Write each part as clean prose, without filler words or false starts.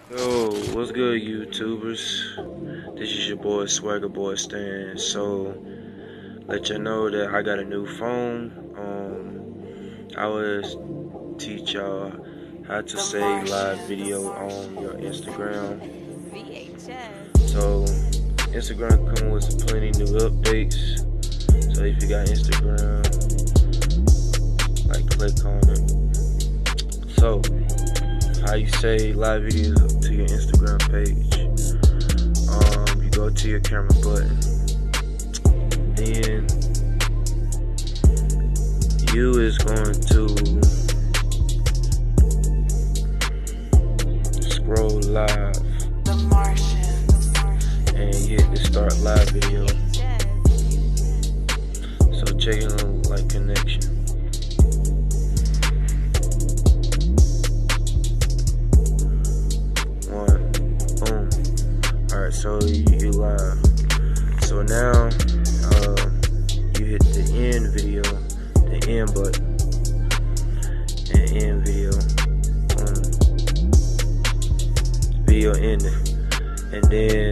Yo, what's good, YouTubers? This is your boy Swagger Boy Stan. So, let you know that I got a new phone. I will teach y'all how to save live video on your Instagram. So, Instagram coming with plenty new updates. So if you got Instagram, click on it. So, how you save live videos to your Instagram page. You go to your camera button. Then you is going to scroll live and hit the start live video. So check your connection. So you live. So now you hit the end video, the end button, and end video. Video ending, and then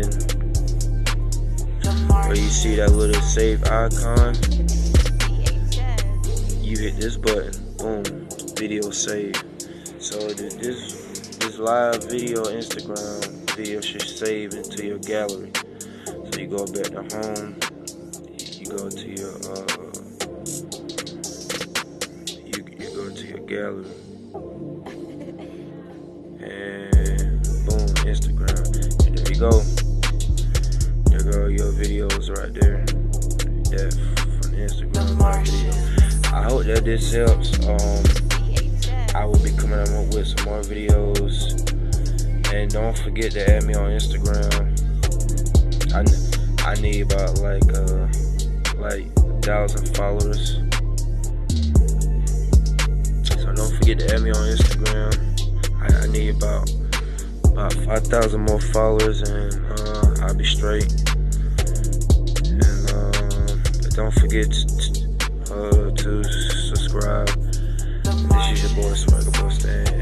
where you see that little save icon, you hit this button. Boom, video save. So this live video Instagram video should save into your gallery. So you go back to home, you go to your you go to your gallery, and boom, Instagram, and there you go. There go your videos right there. That from the Instagram live video. I hope that this helps. I will be coming up with some more videos. And don't forget to add me on Instagram. I need about like 1,000 followers. So don't forget to add me on Instagram. I need about 5,000 more followers, and I'll be straight. And but don't forget to subscribe. This is your boy Swagger Boy Stan.